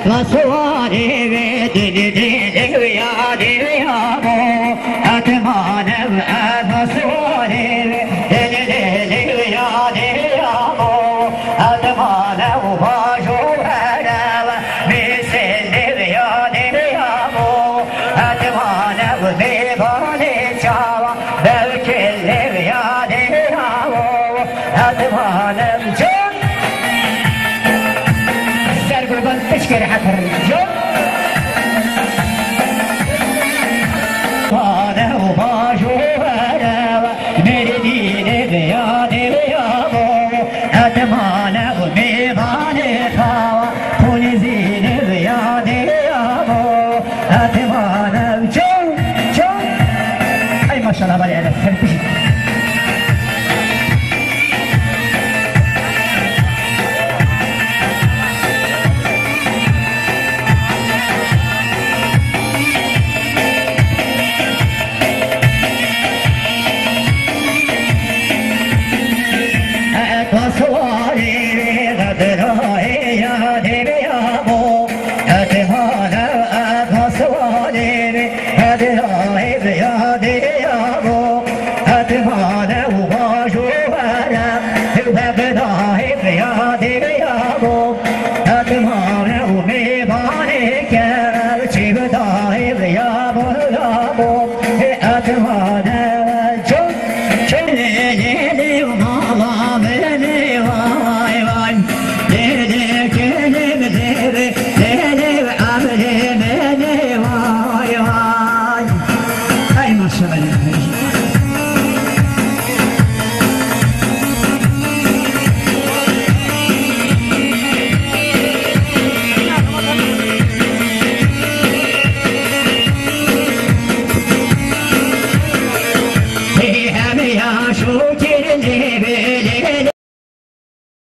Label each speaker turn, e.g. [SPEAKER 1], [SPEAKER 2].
[SPEAKER 1] وصواري بدني ديني يا ديابو أتمانم وصواري بدني ديني يا ديابو أتمانم وباجوهنا ومثل يا ديابو أتمانم وبيباني شاوى بالكل يا ديابو أتمانم تشكر حفر الجو وانا وباجو انا مردين بياني بيابو اتمانا وميباني خاوة ونزين بياني بيابو اتمانا وجو جو اي ما شاء الله بالي عليك شو